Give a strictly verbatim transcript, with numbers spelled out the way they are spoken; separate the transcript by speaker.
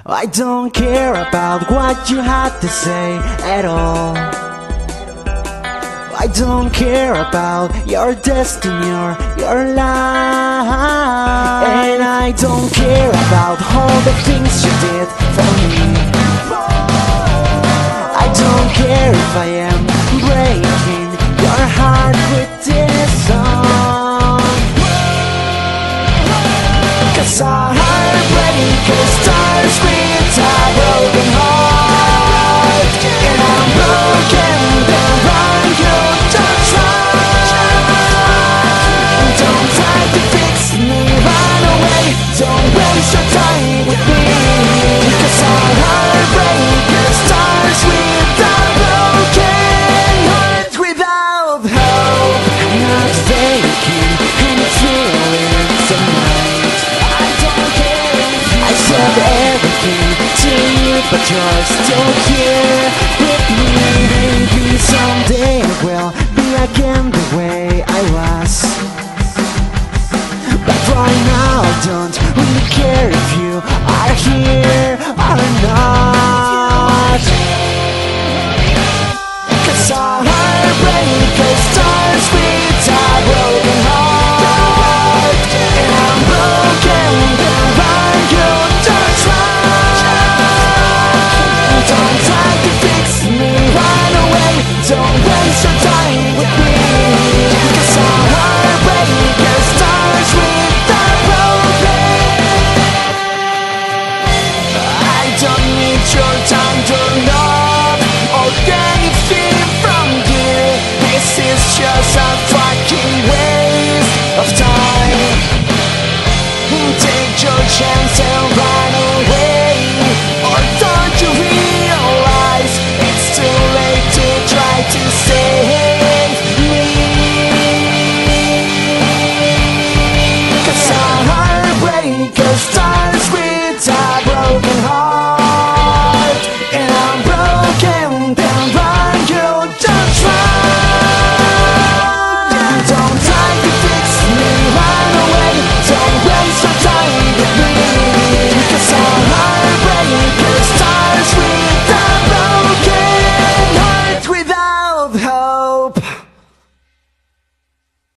Speaker 1: I don't care about what you had to say at all. I don't care about your destiny or your life. And I don't care about all the things you did for me. I don't care if I am breaking your heart with this song. Cause our heartbreaker starts with a broken heart. And I'm broken, the one you don't try. Don't try to fix me, run away. Don't waste your time with me. Cause our heartbreaker starts with a broken heart. Without hope, not faking, and it's feeling tonight. I don't care, I said everything to you, but you're still here with me. Maybe someday I will be again the way I was, but right now I don't really care if you are here or not. Cause our heartbreaker starts with a broken heart. And I'm broken, the one you don't try. Don't try to fix me, run away. Don't waste your time with me. Cause our heartbreaker starts with a broken. I don't need your time to love or anything from you. This is just a fucking waste of time. Take your chance and run